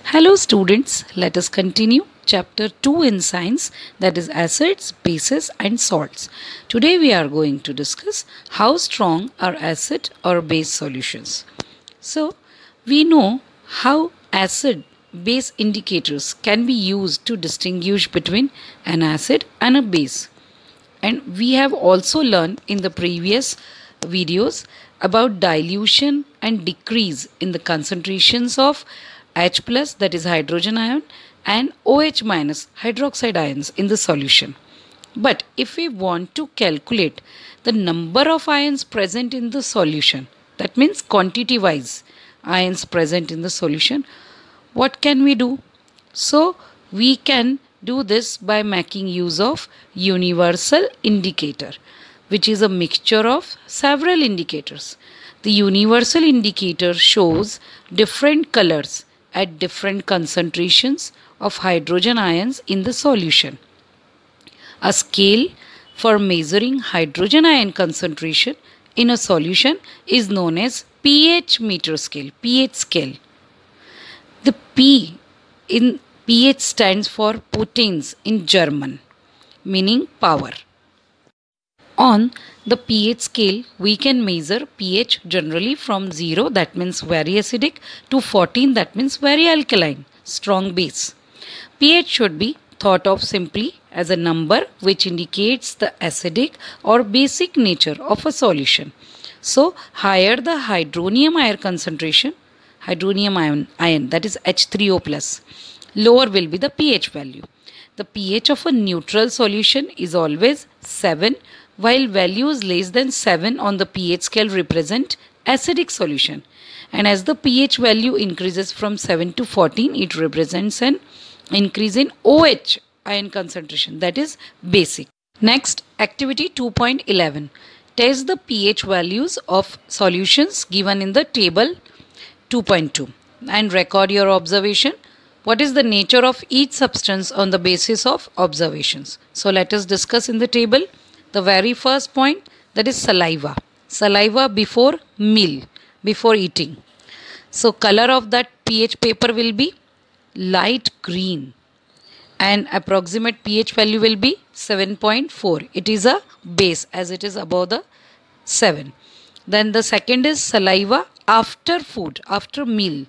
Hello students, let us continue chapter 2 in science, that is acids, bases and salts. Today we are going to discuss how strong are acid or base solutions. So we know how acid base indicators can be used to distinguish between an acid and a base. And we have also learned in the previous videos about dilution and decrease in the concentrations of H plus, that is hydrogen ion, and OH minus, hydroxide ions in the solution. But if we want to calculate the number of ions present in the solution, that means quantity wise ions present in the solution, what can we do? So we can do this by making use of universal indicator, which is a mixture of several indicators. The universal indicator shows different colors at different concentrations of hydrogen ions in the solution. A scale for measuring hydrogen ion concentration in a solution is known as pH meter scale, pH scale. The P in pH stands for Potenz in German, meaning power. On the pH scale, we can measure pH generally from 0, that means very acidic, to 14, that means very alkaline, strong base. pH should be thought of simply as a number which indicates the acidic or basic nature of a solution. So, higher the hydronium ion concentration, hydronium ion that is H3O plus, lower will be the pH value. The pH of a neutral solution is always 7, while values less than 7 on the pH scale represent acidic solution. And as the pH value increases from 7 to 14, it represents an increase in OH ion concentration, that is basic. Next, activity 2.11. Test the pH values of solutions given in the table 2.2 and record your observation. What is the nature of each substance on the basis of observations? So let us discuss in the table. The very first point, that is saliva. Saliva before meal, before eating. So color of that pH paper will be light green and approximate pH value will be 7.4. It is a base as it is above the 7. Then the second is saliva after food, after meal.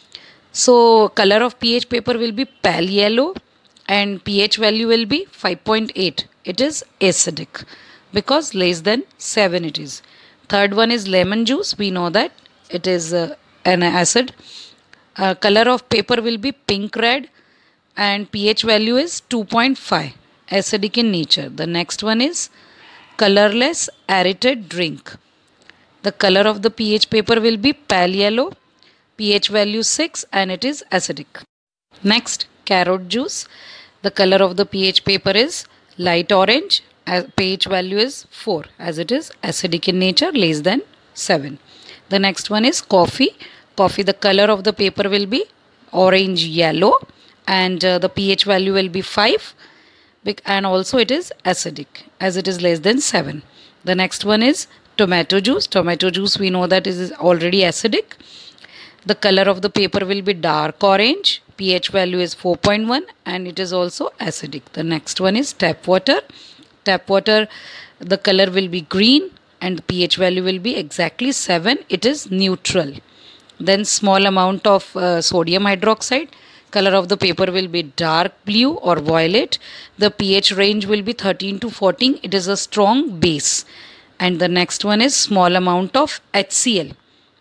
So color of pH paper will be pale yellow and pH value will be 5.8. It is acidic because less than 7 it is. Third one is lemon juice. We know that it is an acid. Color of paper will be pink red and pH value is 2.5, acidic in nature. The next one is colorless aerated drink. The color of the pH paper will be pale yellow, pH value 6 and it is acidic. Next, carrot juice. The color of the pH paper is light orange, pH value is 4 as it is acidic in nature, less than 7. The next one is coffee. Coffee, the color of the paper will be orange yellow and the pH value will be 5 and also it is acidic as it is less than 7. The next one is tomato juice. Tomato juice we know that is already acidic. The color of the paper will be dark orange, pH value is 4.1 and it is also acidic. The next one is tap water. Tap water, the color will be green and the pH value will be exactly 7. It is neutral. Then small amount of sodium hydroxide. Color of the paper will be dark blue or violet. The pH range will be 13 to 14. It is a strong base. And the next one is small amount of HCl.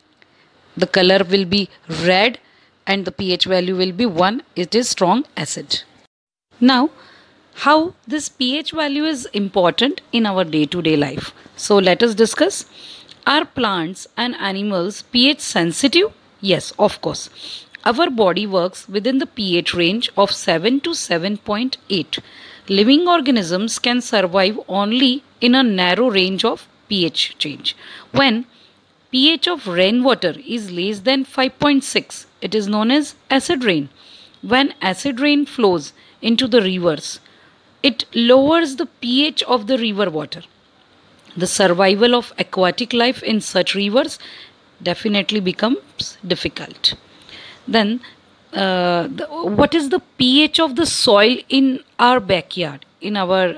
The color will be red and the pH value will be 1. It is strong acid. Now, how this pH value is important in our day-to-day life. So let us discuss. Are plants and animals pH sensitive? Yes, of course. Our body works within the pH range of 7 to 7.8. Living organisms can survive only in a narrow range of pH change. When pH of rainwater is less than 5.6, it is known as acid rain. When acid rain flows into the rivers, it lowers the pH of the river water. The survival of aquatic life in such rivers definitely becomes difficult. Then what is the pH of the soil in our backyard, in our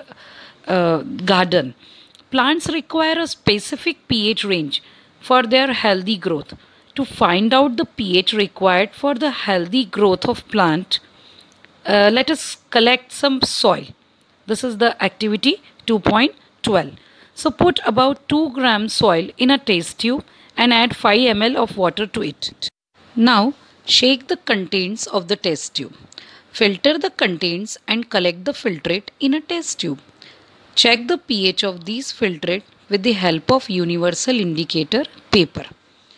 garden. Plants require a specific pH range for their healthy growth. To find out the pH required for the healthy growth of plant, let us collect some soil. This is the activity 2.12. So put about 2 grams soil in a test tube and add 5 ml of water to it. Now shake the contents of the test tube. Filter the contents and collect the filtrate in a test tube. Check the pH of these filtrate with the help of universal indicator paper.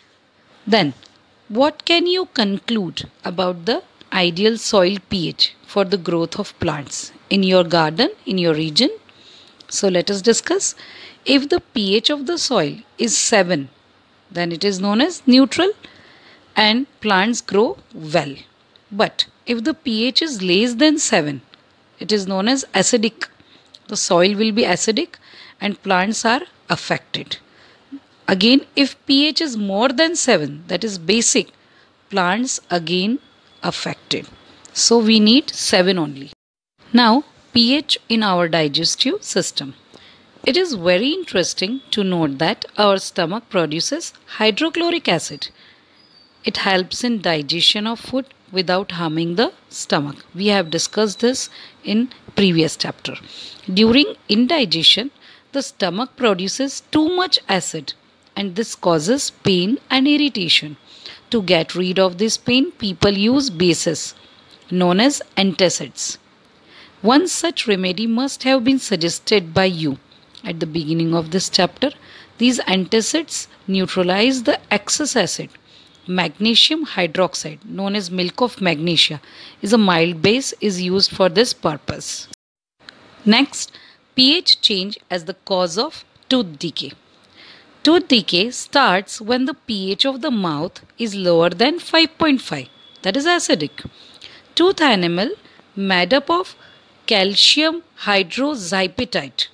Then, what can you conclude about the ideal soil pH for the growth of plants in your garden, in your region? So let us discuss. If the pH of the soil is 7, then it is known as neutral and plants grow well. But if the pH is less than 7, it is known as acidic. The soil will be acidic and plants are affected. Again, if pH is more than 7, that is basic, plants again affected. So we need 7 only. Now, pH in our digestive system. It is very interesting to note that our stomach produces hydrochloric acid. It helps in digestion of food without harming the stomach. We have discussed this in previous chapter. During indigestion, the stomach produces too much acid and this causes pain and irritation. To get rid of this pain, people use bases known as antacids. One such remedy must have been suggested by you at the beginning of this chapter. These antacids neutralize the excess acid. Magnesium hydroxide, known as milk of magnesia, is a mild base is used for this purpose. Next, pH change as the cause of tooth decay. Tooth decay starts when the pH of the mouth is lower than 5.5, that is acidic. Tooth enamel made up of calcium hydroxyapatite,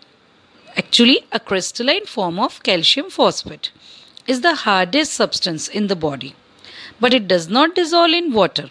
actually a crystalline form of calcium phosphate, is the hardest substance in the body, but it does not dissolve in water.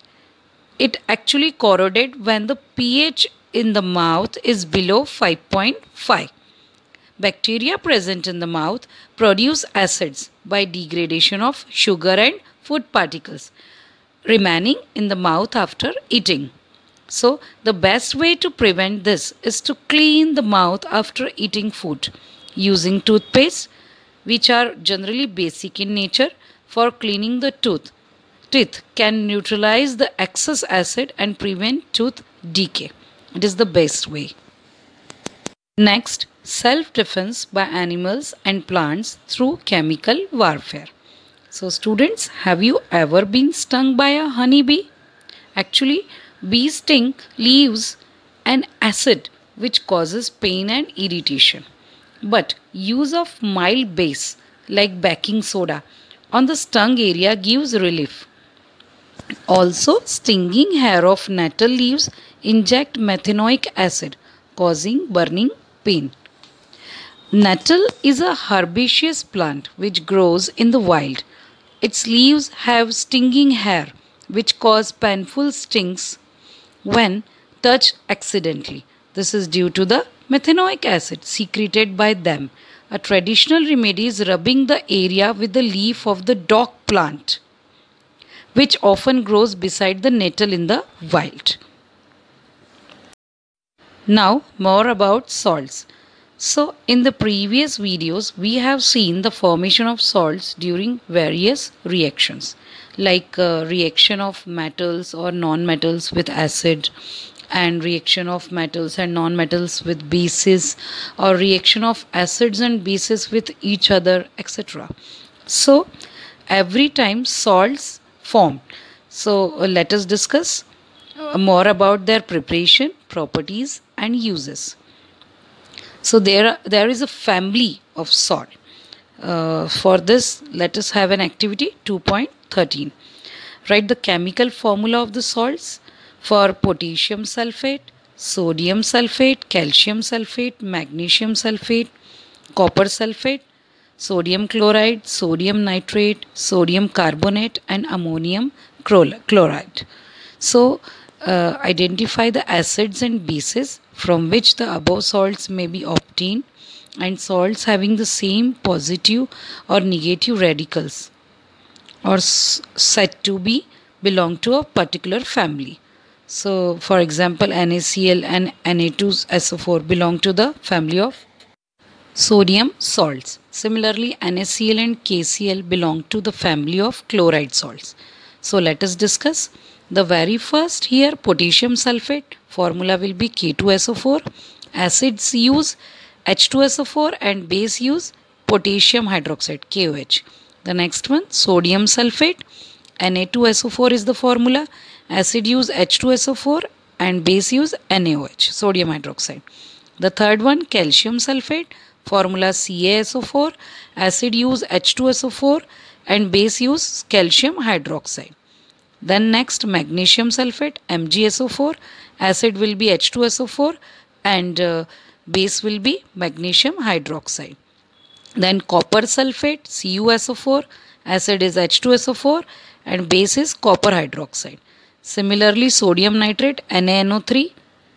It actually corrodes when the pH in the mouth is below 5.5. Bacteria present in the mouth produce acids by degradation of sugar and food particles remaining in the mouth after eating. So, the best way to prevent this is to clean the mouth after eating food using toothpaste, which are generally basic in nature for cleaning the tooth. Teeth can neutralize the excess acid and prevent tooth decay. It is the best way. Next, self-defense by animals and plants through chemical warfare. So students, have you ever been stung by a honeybee? Actually, bee sting leaves an acid which causes pain and irritation. But use of mild base like baking soda on the stung area gives relief. Also, stinging hair of nettle leaves inject methanoic acid causing burning pain. Nettle is a herbaceous plant which grows in the wild. Its leaves have stinging hair which cause painful stings when touched accidentally. This is due to the methanoic acid secreted by them. A traditional remedy is rubbing the area with the leaf of the dock plant, which often grows beside the nettle in the wild. Now, more about salts. So, in the previous videos, we have seen the formation of salts during various reactions, like reaction of metals or non-metals with acid, and reaction of metals and non-metals with bases, or reaction of acids and bases with each other, etc. So, every time salts form. So, let us discuss more about their preparation, properties and uses. So there is a family of salt. For this, let us have an activity 2.13. Write the chemical formula of the salts for potassium sulfate, sodium sulfate, calcium sulfate, magnesium sulfate, copper sulfate, sodium chloride, sodium nitrate, sodium carbonate and ammonium chloride. So, identify the acids and bases from which the above salts may be obtained, and salts having the same positive or negative radicals or said to be belong to a particular family. So, for example, NaCl and Na2SO4 belong to the family of sodium salts. Similarly, NaCl and KCl belong to the family of chloride salts. So let us discuss. The very first here, potassium sulfate, formula will be K2SO4. Acids use H2SO4 and base use potassium hydroxide, KOH. The next one, sodium sulfate, Na2SO4 is the formula. Acid use H2SO4 and base use NaOH, sodium hydroxide. The third one, calcium sulfate, formula CaSO4, acid use H2SO4 and base use calcium hydroxide. Then next, magnesium sulfate, MgSO4, acid will be H2SO4 and base will be magnesium hydroxide. Then copper sulfate, CuSO4, acid is H2SO4 and base is copper hydroxide. Similarly, sodium nitrate, NaNO3,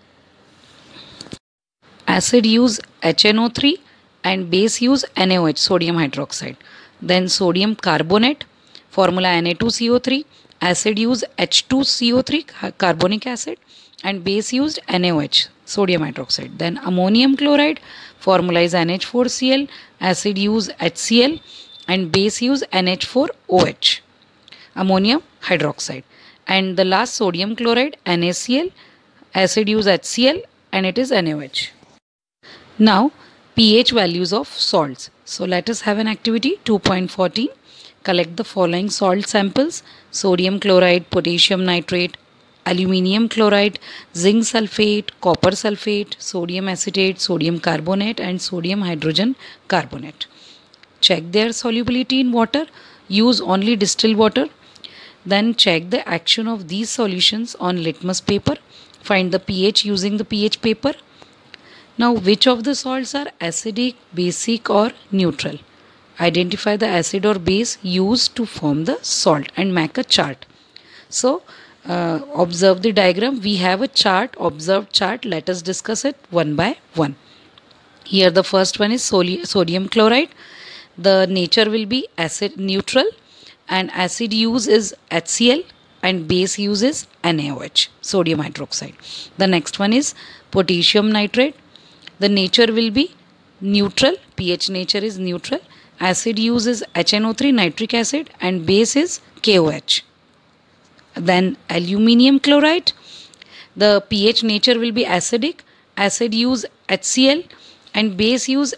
acid use HNO3 and base use NaOH, sodium hydroxide. Then sodium carbonate, formula Na2CO3, acid use H2CO3, carbonic acid, and base used NaOH, sodium hydroxide. Then ammonium chloride, formula is NH4Cl, acid use HCl and base use NH4OH, ammonium hydroxide. And the last, sodium chloride, NaCl, acid use HCl and it is NaOH. Now, pH values of salts. So let us have an activity 2.14. Collect the following salt samples: sodium chloride, potassium nitrate, aluminium chloride, zinc sulfate, copper sulfate, sodium acetate, sodium carbonate and sodium hydrogen carbonate. Check their solubility in water. Use only distilled water. Then check the action of these solutions on litmus paper. Find the pH using the pH paper. Now, which of the salts are acidic, basic or neutral? Identify the acid or base used to form the salt and make a chart. So, observe the diagram. We have a chart, observed chart. Let us discuss it one by one. Here the first one is sodium chloride. The nature will be acid neutral and acid use is HCl and base use is NaOH, sodium hydroxide. The next one is potassium nitrate. The nature will be neutral, pH nature is neutral. Acid use is HNO3 nitric acid and base is KOH. Then aluminium chloride, the pH nature will be acidic. Acid use HCl and base use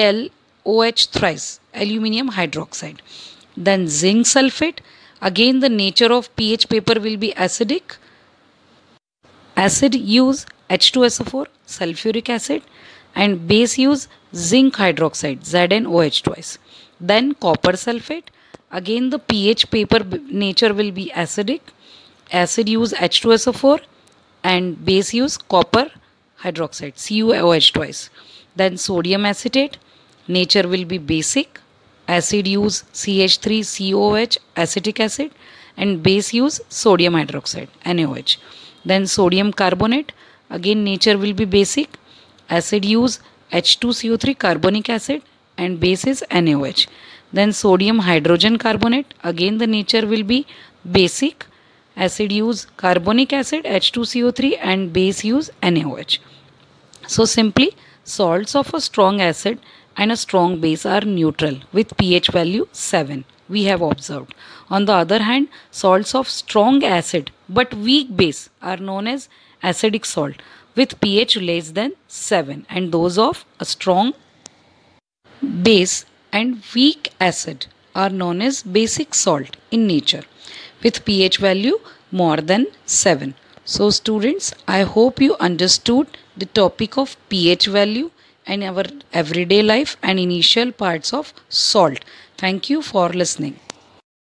LOH thrice, aluminium hydroxide. Then zinc sulfate, again the nature of pH paper will be acidic. Acid use H2SO4, sulfuric acid and base use zinc hydroxide, ZnOH twice. Then copper sulfate, again the pH paper nature will be acidic. Acid use H2SO4 and base use copper hydroxide, CuOH twice. Then sodium acetate, nature will be basic. Acid use CH3COOH, acetic acid and base use sodium hydroxide, NaOH. Then sodium carbonate, again nature will be basic. Acid use H2CO3 carbonic acid and base is NaOH. Then sodium hydrogen carbonate, again the nature will be basic. Acid use carbonic acid H2CO3 and base use NaOH. So simply, salts of a strong acid and a strong base are neutral with pH value 7, we have observed. On the other hand, salts of strong acid but weak base are known as acidic salt with pH less than 7, and those of a strong base and weak acid are known as basic salt in nature with pH value more than 7. So students, I hope you understood the topic of pH value and our everyday life and initial parts of salt. Thank you for listening.